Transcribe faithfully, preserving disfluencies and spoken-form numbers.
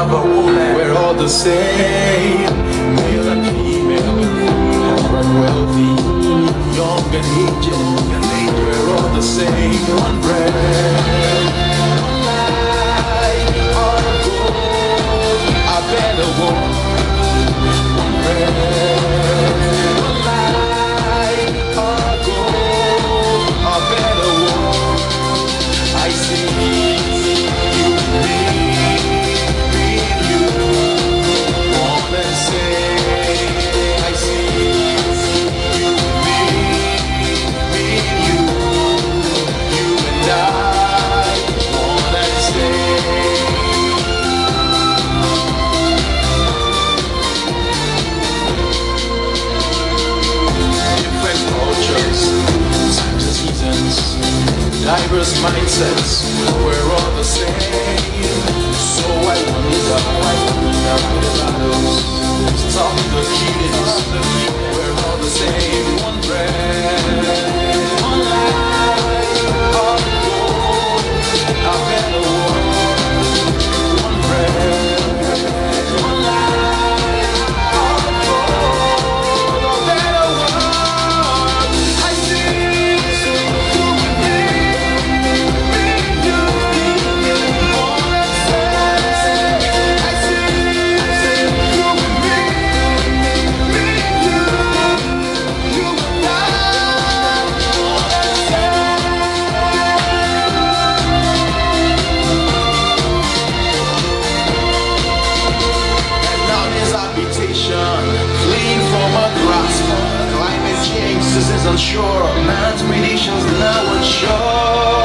of a woman. We're all the same, male and female, poor and wealthy, young and aged. We're all the same, one bread, one life, on a goal, a better world. One bread, one life, on a goal, a better world. I see you and me, me and you, one and say, I see you and me, me and you, you and I, one and say. Different cultures, times and seasons, diverse mindsets, we're all the same. So I wonder, I wonder how the battles stop the killings. We're all the same, one bread, one life, one goal, a better world. One bread, one life, one goal, a better world. I see you and me. Clean from a grasp, climate change is unsure, man's predictions now unsure.